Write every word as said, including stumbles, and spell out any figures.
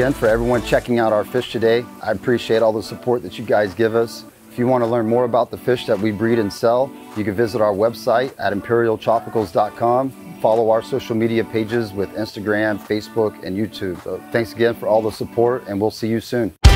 again for everyone checking out our fish today. I appreciate all the support that you guys give us. If you want to learn more about the fish that we breed and sell, you can visit our website at imperial tropicals dot com. Follow our social media pages with Instagram, Facebook, and YouTube. So thanks again for all the support, and we'll see you soon.